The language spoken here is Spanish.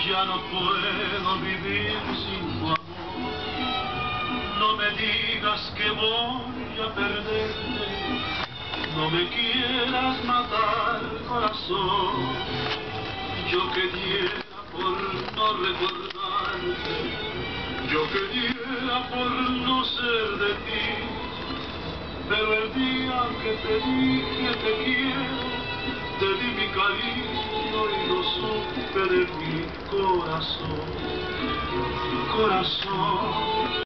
Ya no puedo vivir sin tu amor. No me digas que voy a perderte. No me quieras matar, corazón. Yo que diera por no recordarte. Yo que diera por no ser de ti. Pero el día que te dije te quiero, te di mi cariño y lo supe de mi corazón. Corazón.